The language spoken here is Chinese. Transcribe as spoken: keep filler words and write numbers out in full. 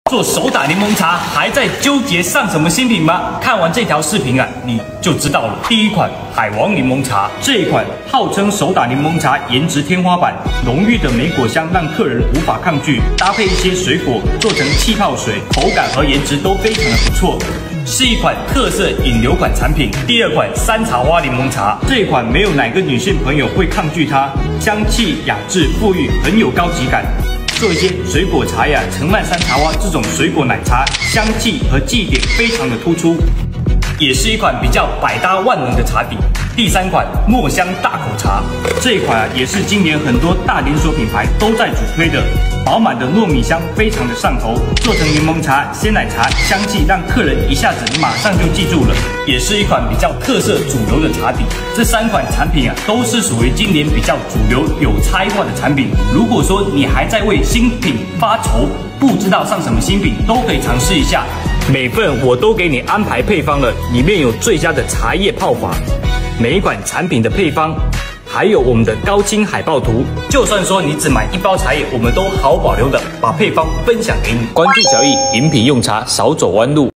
做手打柠檬茶还在纠结上什么新品吗？看完这条视频啊，你就知道了。第一款海王柠檬茶，这一款号称手打柠檬茶颜值天花板，浓郁的莓果香让客人无法抗拒，搭配一些水果做成气泡水，口感和颜值都非常的不错。 是一款特色引流款产品。第二款山茶花柠檬茶，这一款没有哪个女性朋友会抗拒它，香气雅致馥郁，很有高级感。做一些水果茶呀，橙曼山茶花这种水果奶茶，香气和记忆点非常的突出，也是一款比较百搭万能的茶底。第三款墨香大口茶，这一款啊也是今年很多大连锁品牌都在主推的。 饱满的糯米香非常的上头，做成柠檬茶、鲜奶茶，香气让客人一下子马上就记住了，也是一款比较特色主流的茶底。这三款产品啊，都是属于今年比较主流、有差异化的产品。如果说你还在为新品发愁，不知道上什么新品，都可以尝试一下。每份我都给你安排配方了，里面有最佳的茶叶泡法，每一款产品的配方。 还有我们的高清海报图，就算说你只买一包茶叶，我们都毫无保留的把配方分享给你。关注小易，饮品用茶少走弯路。